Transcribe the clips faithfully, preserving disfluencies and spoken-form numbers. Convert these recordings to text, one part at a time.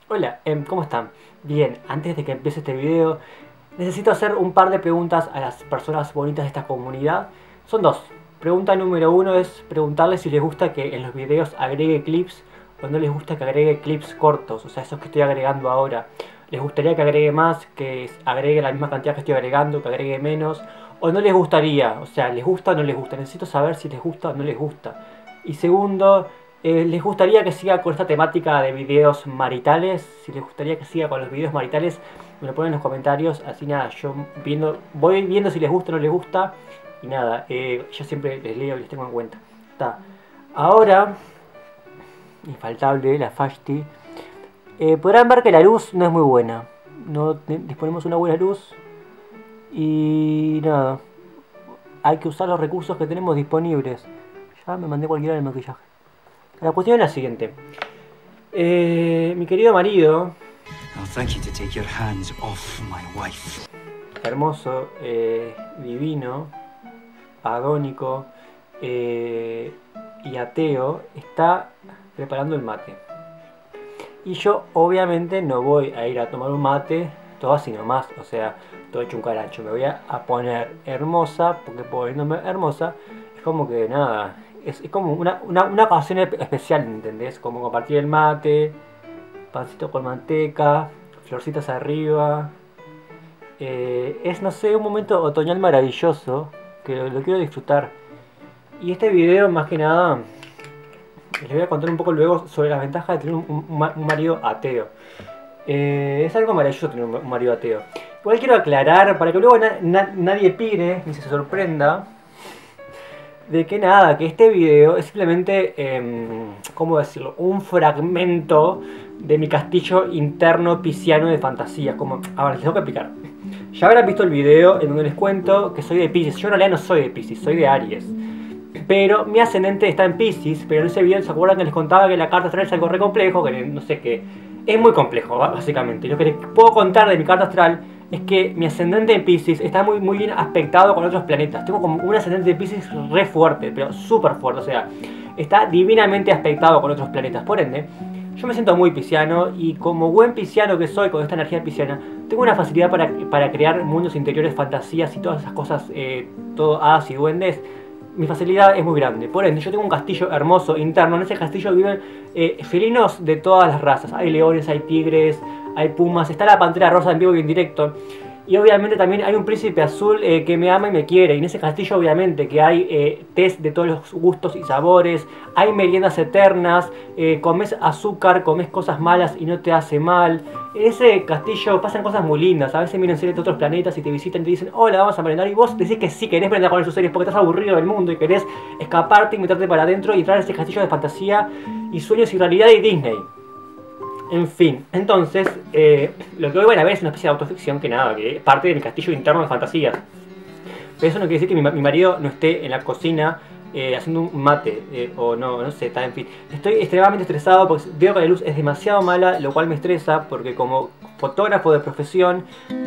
Hola, em, ¿cómo están? Bien, antes de que empiece este video, necesito hacer un par de preguntas a las personas bonitas de esta comunidad. Son dos. Pregunta número uno es preguntarles si les gusta que en los videos agregue clips o no les gusta que agregue clips cortos, o sea, esos que estoy agregando ahora. ¿Les gustaría que agregue más, que agregue la misma cantidad que estoy agregando, que agregue menos? ¿O no les gustaría? O sea, ¿les gusta o no les gusta? Necesito saber si les gusta o no les gusta. Y segundo, eh, ¿les gustaría que siga con esta temática de videos maritales? Si les gustaría que siga con los videos maritales, me lo ponen en los comentarios. Así nada, yo viendo, voy viendo si les gusta o no les gusta. Y nada, eh, yo siempre les leo y les tengo en cuenta. Está. Ahora, infaltable, la Fashti. Eh, podrán ver que la luz no es muy buena. No disponemos una buena luz. Y nada, hay que usar los recursos que tenemos disponibles. Ya me mandé cualquiera del maquillaje. La cuestión es la siguiente. Eh, mi querido marido, hermoso, eh, divino, agónico eh, y ateo, está preparando el mate. Y yo obviamente no voy a ir a tomar un mate todo así nomás, o sea, todo hecho un caracho. Me voy a poner hermosa, porque poniéndome hermosa es como que nada, es, es como una, una, una ocasión especial, ¿entendés? Como compartir el mate, pancito con manteca, florcitas arriba. Eh, es, no sé, un momento otoñal maravilloso que lo, lo quiero disfrutar. Y este video, más que nada, les voy a contar un poco luego sobre las ventajas de tener un, un, un marido ateo. Eh, es algo maravilloso tener un marido ateo. Igual quiero aclarar, para que luego na na nadie pire ni se sorprenda, de que nada, que este video es simplemente, eh, ¿cómo decirlo? Un fragmento de mi castillo interno pisciano de fantasía. Como, a ver, les tengo que explicar. Ya habrán visto el video en donde les cuento que soy de Piscis. Yo en realidad no soy de Piscis, soy de Aries. Pero mi ascendente está en Piscis. Pero en ese video se acuerdan que les contaba que la carta astral es algo re complejo, que no sé qué. Es muy complejo, básicamente. Lo que les puedo contar de mi carta astral es que mi ascendente en Piscis está muy, muy bien aspectado con otros planetas. Tengo como un ascendente de Piscis re fuerte, pero súper fuerte. O sea, está divinamente aspectado con otros planetas. Por ende, yo me siento muy pisciano y como buen pisciano que soy, con esta energía pisciana, tengo una facilidad para, para crear mundos interiores, fantasías y todas esas cosas, eh, todo hadas y duendes. Mi facilidad es muy grande. Por ende, yo tengo un castillo hermoso interno. En ese castillo viven eh, felinos de todas las razas. Hay leones, hay tigres, hay pumas. Está la pantera rosa en vivo y en directo. Y obviamente también hay un príncipe azul eh, que me ama y me quiere. Y en ese castillo obviamente que hay eh, tés de todos los gustos y sabores. Hay meriendas eternas. Eh, comes azúcar, comes cosas malas y no te hace mal. En ese castillo pasan cosas muy lindas. A veces vienen seres de otros planetas y te visitan y te dicen: hola, vamos a merendar. Y vos decís que sí, querés merendar con esos seres porque estás aburrido del mundo y querés escaparte y meterte para adentro y entrar a ese castillo de fantasía y sueños y realidad y Disney. En fin, entonces, eh, lo que hoy van a ver es una especie de autoficción que nada, que es parte de mi castillo interno de fantasías. Pero eso no quiere decir que mi, mi marido no esté en la cocina eh, haciendo un mate, eh, o no, no sé, está, en fin. Estoy extremadamente estresado porque veo que la luz es demasiado mala, lo cual me estresa porque como fotógrafo de profesión...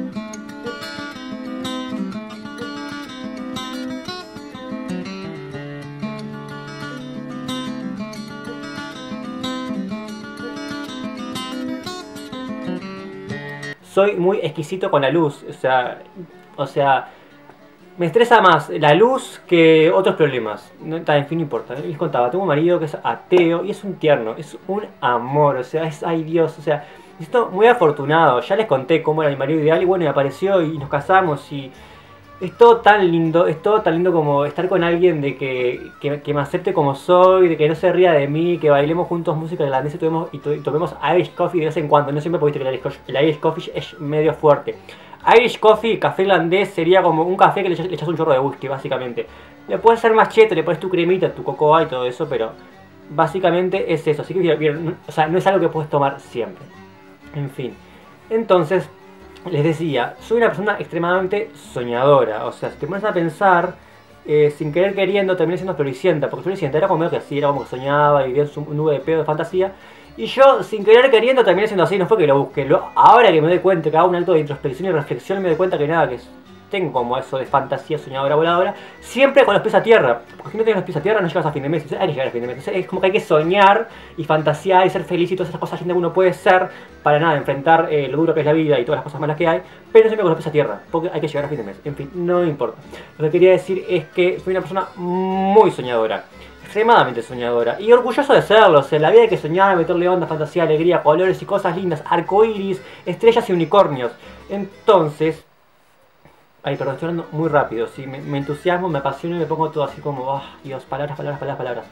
soy muy exquisito con la luz, o sea, o sea, me estresa más la luz que otros problemas. No, en fin, no importa. Les contaba, tengo un marido que es ateo y es un tierno, es un amor, o sea, es, ay Dios, o sea, estoy muy afortunado. Ya les conté cómo era mi marido ideal y bueno, me apareció y nos casamos y es todo tan lindo, es todo tan lindo como estar con alguien de que, que, que me acepte como soy, de que no se ría de mí, que bailemos juntos música irlandesa y, tomemos, y, to, y tomemos Irish Coffee de vez en cuando. No siempre porque viste que el Irish, el Irish Coffee es medio fuerte. Irish Coffee, café irlandés, sería como un café que le echas, le echas un chorro de whisky, básicamente. Le puedes hacer más cheto, le pones tu cremita, tu cocoa y todo eso, pero básicamente es eso. Así que, o sea, no es algo que puedes tomar siempre. En fin, entonces... les decía, soy una persona extremadamente soñadora. O sea, si te pones a pensar, eh, sin querer queriendo, terminé siendo floricienta. Porque floricienta era como que así, era como que soñaba y vivía en su nube de pedo de fantasía. Y yo, sin querer queriendo, terminé siendo así. No fue que lo busqué. Lo, ahora que me doy cuenta, que hago un acto de introspección y reflexión, me doy cuenta que nada, que tengo como eso de fantasía soñadora voladora, siempre con los pies a tierra. Porque si no tienes los pies a tierra no llegas a fin de mes. Entonces, hay que llegar a fin de mes. Entonces, es como que hay que soñar y fantasear y ser feliz y todas esas cosas que uno puede ser para nada enfrentar eh, lo duro que es la vida y todas las cosas malas que hay, pero siempre con los pies a tierra, porque hay que llegar a fin de mes. En fin, no me importa. Lo que quería decir es que soy una persona muy soñadora, extremadamente soñadora, y orgulloso de serlo. O sea, la vida hay que soñar, meterle onda, fantasía, alegría, colores y cosas lindas, arcoiris, estrellas y unicornios. Entonces... Ay, perdón, estoy hablando muy rápido, ¿sí? me, me entusiasmo, me apasiono y me pongo todo así como... Oh, Dios, palabras, palabras, palabras, palabras.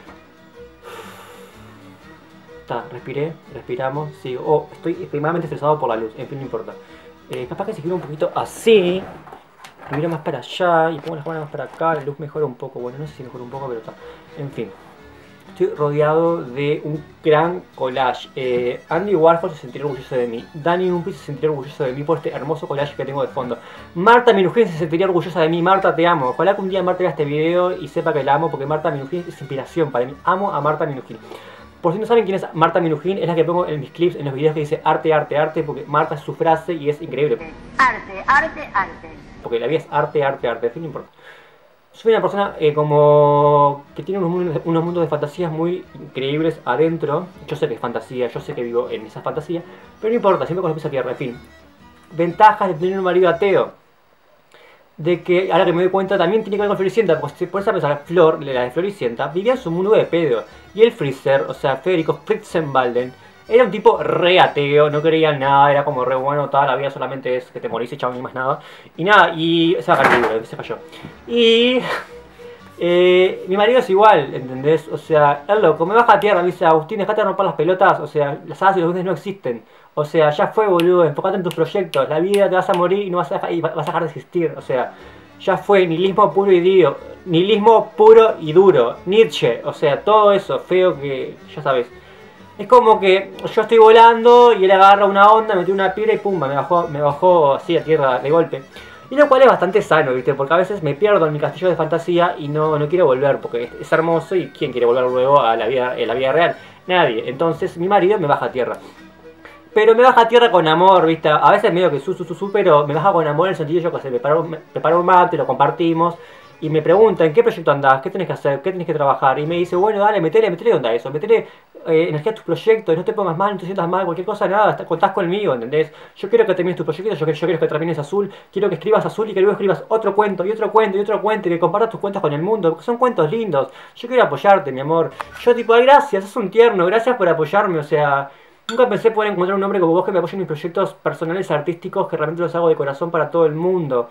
Está, respiré, respiramos, sigo. Oh, estoy extremadamente estresado por la luz, en fin, no importa. Eh, capaz que si giro un poquito así, miro más para allá y pongo las cámaras más para acá, la luz mejora un poco. Bueno, no sé si mejora un poco, pero está. En fin. Estoy rodeado de un gran collage. Eh, Andy Warhol se sentiría orgulloso de mí. Dani Umpi se sentiría orgulloso de mí por este hermoso collage que tengo de fondo. Marta Minujín se sentiría orgullosa de mí. Marta, te amo. Ojalá que un día Marta vea este video y sepa que la amo, porque Marta Minujín es inspiración para mí. Amo a Marta Minujín. Por si no saben quién es Marta Minujín, es la que pongo en mis clips, en los videos que dice arte, arte, arte, porque Marta es su frase y es increíble. Arte, arte, arte. Porque la vida es arte, arte, arte. En fin, no importa. Soy una persona eh, como que tiene unos mundos, unos mundos de fantasías muy increíbles adentro. Yo sé que es fantasía, yo sé que vivo en esa fantasía, pero no importa, siempre con los pies a tierra, en fin. Ventajas de tener un marido ateo. De que, ahora que me doy cuenta, también tiene que ver con Floricienta, porque si pones a pensar, Flor, la de Floricienta, vivía en su mundo de pedo. Y el Freezer, o sea, Federico Fritzenbalden, era un tipo re ateo, no creía en nada, era como re bueno, toda la vida solamente es que te morís y chao, ni más nada. Y nada, y... esa cartícula, se falló. Y... Eh, mi marido es igual, ¿entendés? O sea, es loco, me baja a tierra, me dice, Agustín, dejate de romper las pelotas, o sea, las hadas y los duendes no existen. O sea, ya fue, boludo, enfocate en tus proyectos, la vida te vas a morir y no vas a dejar, y vas a dejar de existir, o sea, ya fue, nihilismo puro y dio, nihilismo puro y duro, Nietzsche, o sea, todo eso feo que, ya sabes. Es como que yo estoy volando y él agarra una onda, metió una piedra y pumba, me bajó, me bajó así a tierra de golpe. Y lo cual es bastante sano, ¿viste? Porque a veces me pierdo en mi castillo de fantasía y no, no quiero volver porque es, es hermoso y ¿quién quiere volver luego a la vida, a la vida real? Nadie. Entonces mi marido me baja a tierra. Pero me baja a tierra con amor, ¿viste? A veces medio que su, su, su, su, pero me baja con amor en el sentido yo que sé, me preparo, me preparo un mate, lo compartimos. Y me pregunta, ¿en qué proyecto andás? ¿Qué tenés que hacer? ¿Qué tenés que trabajar? Y me dice, bueno, dale, metele, metele onda eso, metele eh, energía a tus proyectos, no te pongas mal, no te sientas mal, cualquier cosa, nada, contás conmigo, ¿entendés? Yo quiero que termines tu proyecto, yo, yo quiero que termines azul, quiero que escribas azul y que luego escribas otro cuento, y otro cuento, y otro cuento, y que compartas tus cuentos con el mundo, porque son cuentos lindos. Yo quiero apoyarte, mi amor. Yo tipo, ay, gracias, es un tierno, gracias por apoyarme, o sea... Nunca pensé poder encontrar un hombre como vos que me apoye en mis proyectos personales artísticos, que realmente los hago de corazón para todo el mundo.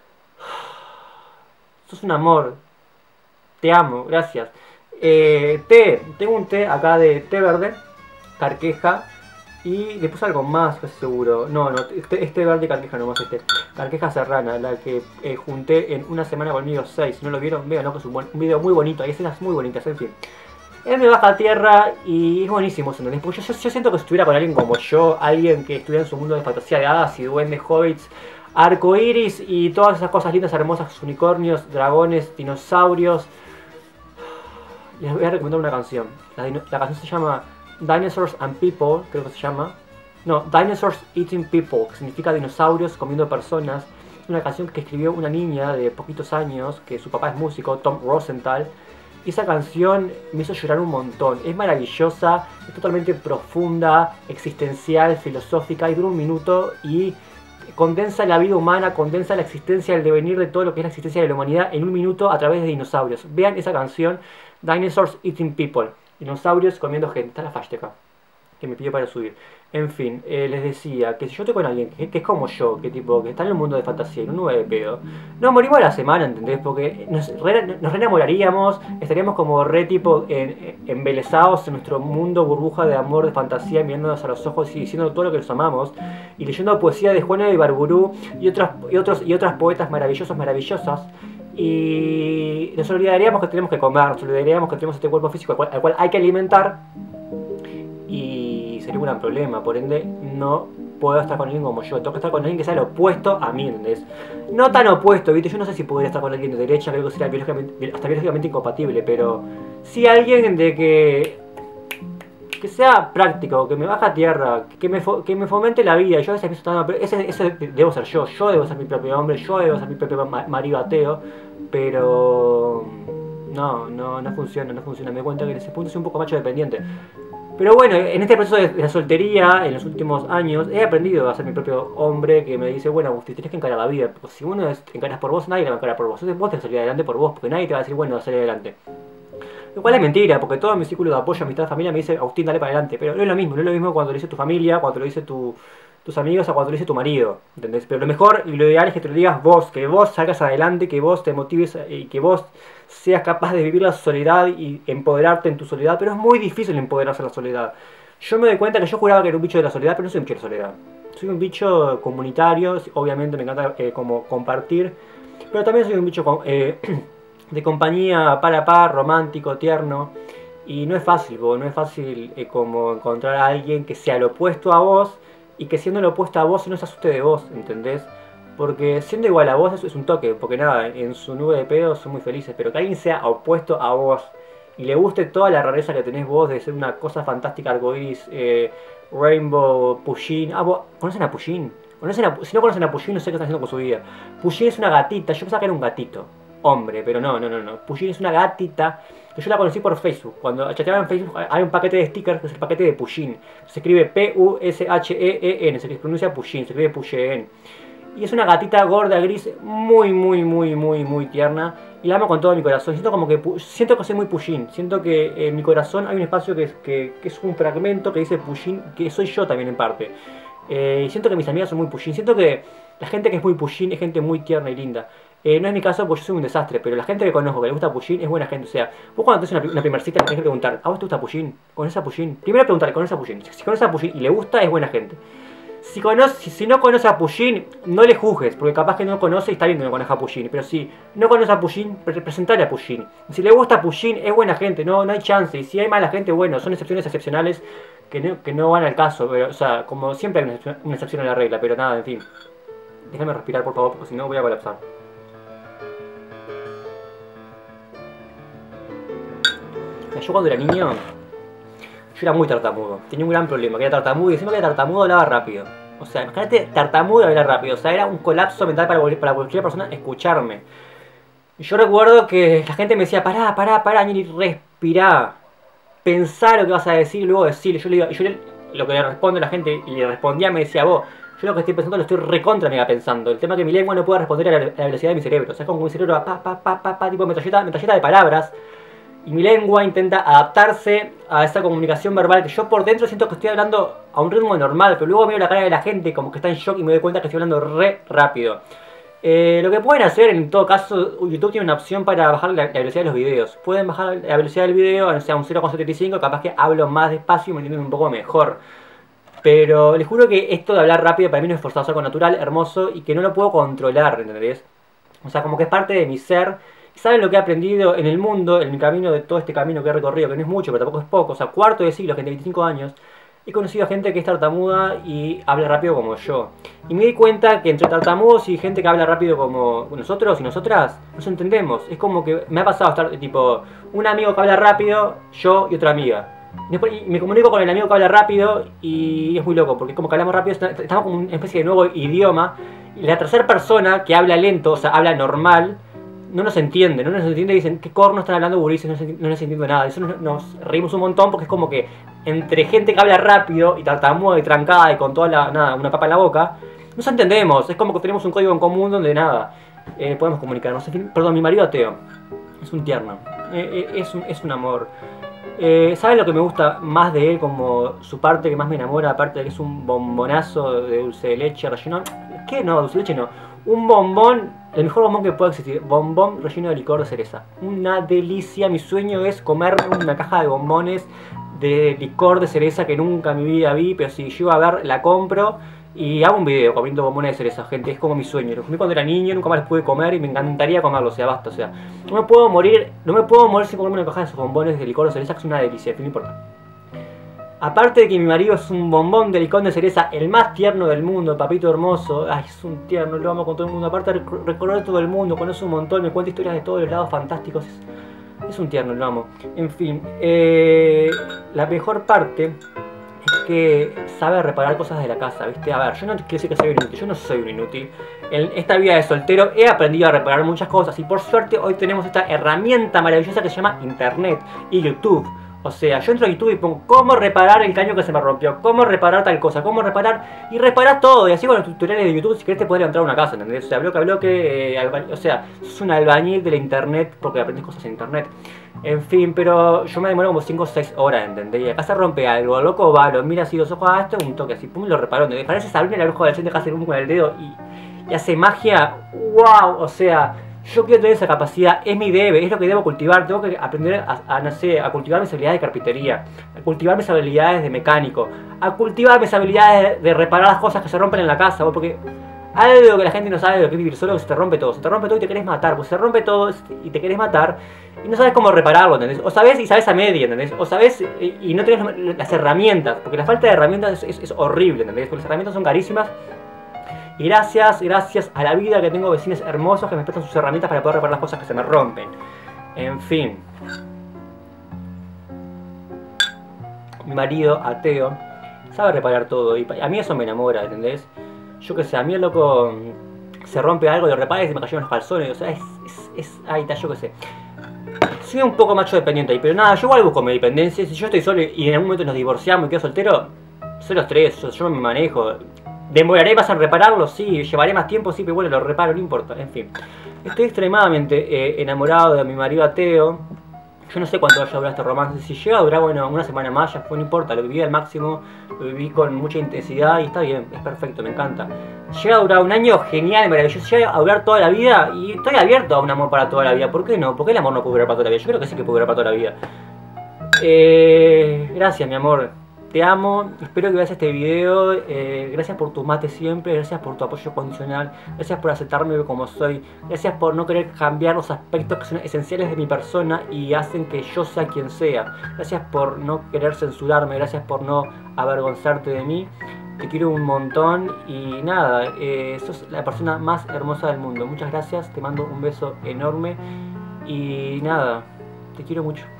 Sos un amor. Te amo, gracias. Eh, té, tengo un té acá de té verde, carqueja, y le puse algo más, casi seguro. No, no, este, este verde y carqueja nomás, este. Carqueja serrana, la que eh, junté en una semana conmigo seis. Si no lo vieron, vean, ¿no? Que es un, buen, un video muy bonito, hay escenas muy bonitas, en fin. Él me baja a tierra y es buenísimo, ¿entendés? Porque yo, yo siento que si estuviera con alguien como yo, alguien que estuviera en su mundo de fantasía de hadas y duendes, hobbits, arcoiris y todas esas cosas lindas, hermosas, unicornios, dragones, dinosaurios. Les voy a recomendar una canción. La, la canción se llama Dinosaurs and People, creo que se llama. No, Dinosaurs Eating People, que significa dinosaurios comiendo personas. Es una canción que escribió una niña de poquitos años, que su papá es músico, Tom Rosenthal. Y esa canción me hizo llorar un montón. Es maravillosa, es totalmente profunda, existencial, filosófica, y dura un minuto y condensa la vida humana, condensa la existencia, el devenir de todo lo que es la existencia de la humanidad en un minuto a través de dinosaurios. Vean esa canción, Dinosaurs Eating People, dinosaurios comiendo gente. Está la hashtag que me pidió para subir. En fin, eh, les decía que si yo estoy con alguien que, que es como yo, que tipo que está en el mundo de fantasía, en un nube de pedo, nos morimos a la semana, ¿entendés? Porque nos, re, nos reenamoraríamos, estaríamos como re tipo en, en, embelesados en nuestro mundo burbuja de amor, de fantasía, mirándonos a los ojos y diciendo todo lo que nos amamos, y leyendo poesía de Juana de Ibarburu y otros, y otros, y otras poetas maravillosos, maravillosas. Y nos olvidaríamos que tenemos que comer, nos olvidaríamos que tenemos este cuerpo físico al cual, al cual hay que alimentar. Y sería un gran problema, por ende no puedo estar con alguien como yo, tengo que estar con alguien que sea lo opuesto a mí, ¿entendés? No tan opuesto, ¿viste? Yo no sé si podría estar con alguien de derecha, creo que sería biológicamente, hasta biológicamente incompatible, pero sí alguien de que que sea práctico, que me baja a tierra, que me, que me fomente la vida. Yo a veces pienso, no, ese, ese debo ser yo, yo debo ser mi propio hombre, yo debo ser mi propio marido ateo, pero no, no, no funciona, no funciona. Me doy cuenta que en ese punto soy un poco macho dependiente. Pero bueno, en este proceso de la soltería, en los últimos años, he aprendido a ser mi propio hombre que me dice, bueno, Agustín, tienes que encarar la vida. Porque si uno te encaras por vos, nadie te va a encarar por vos. Entonces vos tenés que salir adelante por vos, porque nadie te va a decir, bueno, salir adelante. Lo cual es mentira, porque todo mi círculo de apoyo, amistad, familia me dice, Agustín, dale para adelante. Pero no es lo mismo, no es lo mismo cuando lo dice tu familia, cuando lo dice tu, tus amigos o cuando lo dice tu marido. ¿Entendés? Pero lo mejor y lo ideal es que te lo digas vos, que vos salgas adelante, que vos te motives y que vos seas capaz de vivir la soledad y empoderarte en tu soledad. Pero es muy difícil empoderarse en la soledad. Yo me doy cuenta que yo juraba que era un bicho de la soledad, pero no soy un bicho de la soledad. Soy un bicho comunitario, obviamente me encanta eh, como compartir, pero también soy un bicho eh, de compañía par a par, romántico, tierno. Y no es fácil, bo, no es fácil eh, como encontrar a alguien que sea lo opuesto a vos y que siendo lo opuesto a vos no se asuste de vos, ¿entendés? Porque siendo igual a vos eso es un toque, porque nada, en su nube de pedos son muy felices, pero que alguien sea opuesto a vos y le guste toda la rareza que tenés vos de ser una cosa fantástica, arcoiris, eh, rainbow, Pusheen. Ah, ¿vos conocen a Pusheen? ¿Conocen a, si no conocen a Pusheen, no sé qué están haciendo con su vida. Pusheen es una gatita, yo pensaba que era un gatito, hombre, pero no, no, no, no. Pusheen es una gatita que yo la conocí por Facebook. Cuando chateaba en Facebook hay un paquete de stickers que es el paquete de Pusheen. Se escribe P U S H E E N, se pronuncia Pusheen, se escribe Pusheen. Y es una gatita gorda, gris, muy, muy, muy, muy, muy tierna. Y la amo con todo mi corazón. Siento como que siento que soy muy Pusheen. Siento que en mi corazón hay un espacio que, que, que es un fragmento que dice Pusheen, que soy yo también en parte. Eh, y siento que mis amigas son muy Pusheen. Siento que la gente que es muy Pusheen es gente muy tierna y linda. Eh, no es mi caso porque yo soy un desastre, pero la gente que conozco que le gusta Pusheen es buena gente. O sea, vos cuando tenés una, una primer cita le tenés que preguntar, ¿a vos te gusta Pusheen? ¿Conoces a Pusheen? Primero preguntarle, ¿conoces a Pusheen? Si conoces a Pusheen y le gusta, es buena gente. Si, conoce, si, si no conoce a Pusheen, no le juzgues, porque capaz que no conoce y está bien que no conozca a Pusheen. Pero si no conoce a Pusheen, presentale a Pusheen. Si le gusta a Pusheen, es buena gente, no, no hay chance. Y si hay mala gente, bueno, son excepciones excepcionales que no, que no van al caso. Pero, o sea, como siempre hay una excepción, una excepción a la regla, pero nada, en fin. Déjame respirar, por favor, porque si no voy a colapsar. Yo cuando era niño, yo era muy tartamudo. Tenía un gran problema, que era tartamudo y encima que era tartamudo hablaba rápido. O sea, imagínate tartamudo y hablar rápido. O sea, era un colapso mental para, para cualquier persona escucharme. Y yo recuerdo que la gente me decía, pará, pará, pará, ni respirá. Pensá lo que vas a decir y luego decir. Yo, le digo, yo le, lo que le respondo a la gente y le respondía me decía, vos, yo lo que estoy pensando lo estoy recontra mega pensando. El tema es que mi lengua no puede responder a la, a la velocidad de mi cerebro. O sea, es como que mi cerebro va pa, pa, pa, pa, pa, tipo metralleta, metralleta de palabras. Y mi lengua intenta adaptarse a esa comunicación verbal que yo por dentro siento que estoy hablando a un ritmo normal, pero luego miro la cara de la gente como que está en shock y me doy cuenta que estoy hablando re rápido. Eh, lo que pueden hacer, en todo caso, YouTube tiene una opción para bajar la, la velocidad de los videos. Pueden bajar la velocidad del video, o sea, un cero coma setenta y cinco, capaz que hablo más despacio y me entienden un poco mejor. Pero les juro que esto de hablar rápido para mí no es forzado, es algo natural, hermoso y que no lo puedo controlar, ¿entendés? O sea, como que es parte de mi ser. ¿Saben lo que he aprendido en el mundo, en mi camino de todo este camino que he recorrido? Que no es mucho, pero tampoco es poco. O sea, cuarto de siglo, gente de veinticinco años. He conocido a gente que es tartamuda y habla rápido como yo. Y me di cuenta que entre tartamudos y gente que habla rápido como nosotros y nosotras, nos entendemos. Es como que me ha pasado estar tipo un amigo que habla rápido, yo y otra amiga. Después, y me comunico con el amigo que habla rápido y es muy loco, porque como que hablamos rápido, estamos como una especie de nuevo idioma. Y la tercera persona que habla lento, o sea, habla normal, no nos entiende, no nos entiende y dicen, ¿qué corno están hablando gurises? No, no nos entiendo nada. Eso nos, nos reímos un montón porque es como que entre gente que habla rápido y tartamuda y trancada y con toda la, nada, una papa en la boca, nos entendemos. Es como que tenemos un código en común donde nada, eh, podemos comunicarnos. Perdón, mi marido ateo, es un tierno, eh, eh, es, un, es un amor. Eh, ¿Saben lo que me gusta más de él? Como su parte que más me enamora, aparte de que es un bombonazo de dulce de leche relleno. ¿Qué? No, dulce de leche no. Un bombón, el mejor bombón que pueda existir. Bombón relleno de licor de cereza. Una delicia. Mi sueño es comerme una caja de bombones de licor de cereza que nunca en mi vida vi. Pero si llego a ver, la compro y hago un video comiendo bombones de cereza, gente. Es como mi sueño. Lo comí cuando era niño, nunca más los pude comer y me encantaría comerlo. O sea, basta. O sea, no me puedo morir, no me puedo morir sin comerme una caja de esos bombones de licor de cereza, que es una delicia, no importa. Aparte de que mi marido es un bombón de licor de cereza, el más tierno del mundo, papito hermoso. Ay, es un tierno, lo amo con todo el mundo. Aparte de recorrer todo el mundo, conoce un montón, me cuenta historias de todos los lados fantásticos. Es, es un tierno, lo amo. En fin, eh, la mejor parte es que sabe reparar cosas de la casa, ¿viste? A ver, yo no quiero decir que soy un inútil, yo no soy un inútil. En esta vida de soltero he aprendido a reparar muchas cosas y por suerte hoy tenemos esta herramienta maravillosa que se llama Internet y YouTube. O sea, yo entro a YouTube y pongo cómo reparar el caño que se me rompió, cómo reparar tal cosa, cómo reparar, y reparás todo. Y así con los tutoriales de YouTube, si querés te podés levantar una casa, ¿entendés? O sea, bloque a bloque, eh, alba... o sea, sos un albañil de la internet porque aprendes cosas en internet. En fin, pero yo me demoro como cinco o seis horas, ¿entendés? Y acá se rompe algo, loco va, lo mira así los ojos, ah, esto es un toque así, pum, lo reparó, ¿entendés? Parece Sabrina la bruja adolescente que hace pum con el dedo y, y hace magia, wow, o sea... Yo quiero tener esa capacidad, es mi debe, es lo que debo cultivar. Tengo que aprender a, a, no sé, a cultivar mis habilidades de carpintería, a cultivar mis habilidades de mecánico, a cultivar mis habilidades de, de reparar las cosas que se rompen en la casa, porque algo que la gente no sabe de lo que es vivir solo, que se te rompe todo, se te rompe todo y te querés matar, pues se te rompe todo y te querés matar y no sabes cómo repararlo, ¿entendés? O sabes y sabes a media, ¿entendés? O sabes y, y no tenés las herramientas, porque la falta de herramientas es, es, es horrible, ¿entendés? Porque las herramientas son carísimas. Y gracias, gracias a la vida que tengo vecinos hermosos que me prestan sus herramientas para poder reparar las cosas que se me rompen. En fin. Mi marido, ateo, sabe reparar todo y a mí eso me enamora, ¿entendés? Yo qué sé, a mí el loco se rompe algo, lo repara y se me cayeron los calzones, o sea, es... es, es ahí está, yo qué sé. Soy un poco macho dependiente ahí, pero nada, yo igual busco mi dependencia. Si yo estoy solo y en algún momento nos divorciamos y quedo soltero, soy los tres, yo, yo me manejo. ¿Demoraré más en repararlo? Sí. ¿Llevaré más tiempo? Sí, pero bueno, lo reparo, no importa. En fin. Estoy extremadamente eh, enamorado de mi marido ateo. Yo no sé cuánto vaya a durar este romance. Si llega a durar, bueno, una semana más, ya fue, no importa. Lo viví al máximo, lo viví con mucha intensidad y está bien, es perfecto, me encanta. Llega a durar un año, genial, maravilloso. Llega a durar toda la vida y estoy abierto a un amor para toda la vida. ¿Por qué no? ¿Por qué el amor no puede durar para toda la vida? Yo creo que sí que puede durar para toda la vida. Eh, gracias, mi amor. Te amo, espero que veas este video, eh, gracias por tu mate siempre, gracias por tu apoyo condicional, gracias por aceptarme como soy, gracias por no querer cambiar los aspectos que son esenciales de mi persona y hacen que yo sea quien sea, gracias por no querer censurarme, gracias por no avergonzarte de mí, te quiero un montón y nada, eh, sos la persona más hermosa del mundo, muchas gracias, te mando un beso enorme y nada, te quiero mucho.